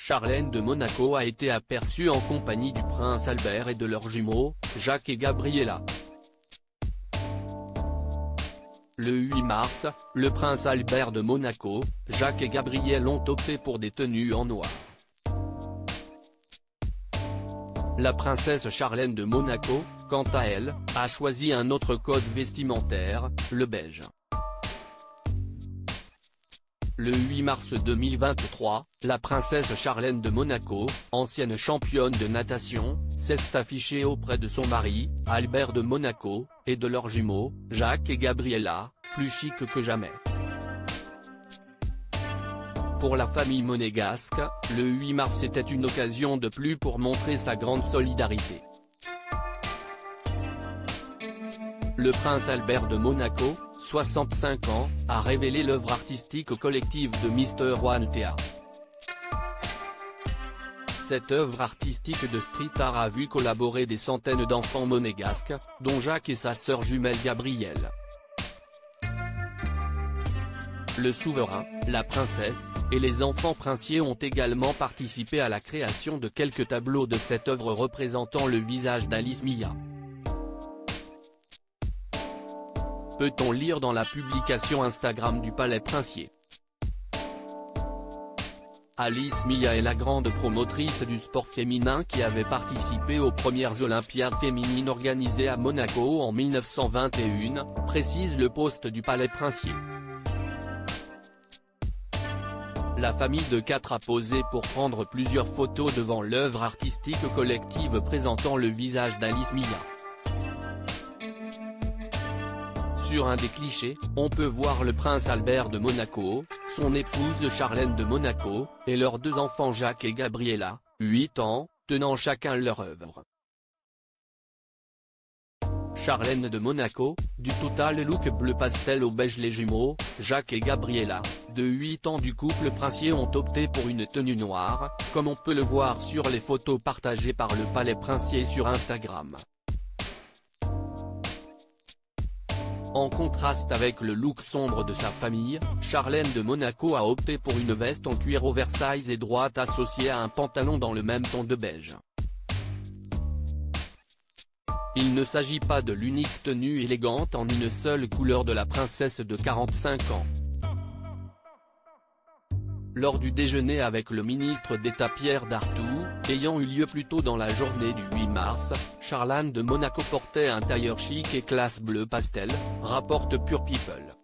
Charlène de Monaco a été aperçue en compagnie du prince Albert et de leurs jumeaux, Jacques et Gabriella. Le 8 mars, le prince Albert de Monaco, Jacques et Gabrielle ont opté pour des tenues en noir. La princesse Charlène de Monaco, quant à elle, a choisi un autre code vestimentaire, le beige. Le 8 mars 2023, la princesse Charlène de Monaco, ancienne championne de natation, s'est affichée auprès de son mari, Albert de Monaco, et de leurs jumeaux, Jacques et Gabriella, plus chic que jamais. Pour la famille monégasque, le 8 mars était une occasion de plus pour montrer sa grande solidarité. Le prince Albert de Monaco, 65 ans, a révélé l'œuvre artistique collective de Mr. Wantea. Cette œuvre artistique de street art a vu collaborer des centaines d'enfants monégasques, dont Jacques et sa sœur jumelle Gabrielle. Le souverain, la princesse, et les enfants princiers ont également participé à la création de quelques tableaux de cette œuvre représentant le visage d'Alice Mia. Peut-on lire dans la publication Instagram du Palais Princier. Alice Mia est la grande promotrice du sport féminin qui avait participé aux premières Olympiades féminines organisées à Monaco en 1921, précise le post du Palais Princier. La famille de 4 a posé pour prendre plusieurs photos devant l'œuvre artistique collective présentant le visage d'Alice Mia. Sur un des clichés, on peut voir le prince Albert de Monaco, son épouse Charlène de Monaco, et leurs 2 enfants Jacques et Gabriella, 8 ans, tenant chacun leur œuvre. Charlène de Monaco, du total look bleu pastel au beige. Les jumeaux, Jacques et Gabriella, de 8 ans du couple princier ont opté pour une tenue noire, comme on peut le voir sur les photos partagées par le Palais Princier sur Instagram. En contraste avec le look sombre de sa famille, Charlène de Monaco a opté pour une veste en cuir oversize et droite associée à un pantalon dans le même ton de beige. Il ne s'agit pas de l'unique tenue élégante en une seule couleur de la princesse de 45 ans. Lors du déjeuner avec le ministre d'État Pierre Dartout, ayant eu lieu plus tôt dans la journée du 8 mars, Charlène de Monaco portait un tailleur chic et classe bleu pastel, rapporte Pure People.